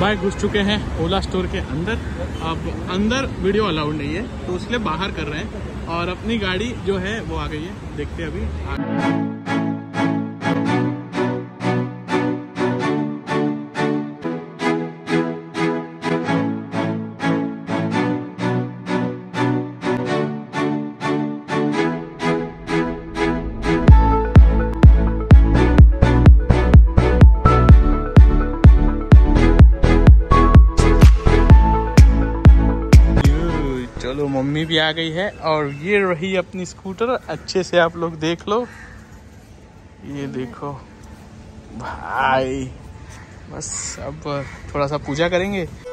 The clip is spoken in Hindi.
भाई घुस चुके हैं ओला स्टोर के अंदर। अब अंदर वीडियो अलाउड नहीं है तो इसलिए बाहर कर रहे हैं और अपनी गाड़ी जो है वो आ गई है, देखते हैं अभी। चलो मम्मी भी आ गई है और ये रही अपनी स्कूटर। अच्छे से आप लोग देख लो, ये देखो भाई। बस अब थोड़ा सा पूजा करेंगे।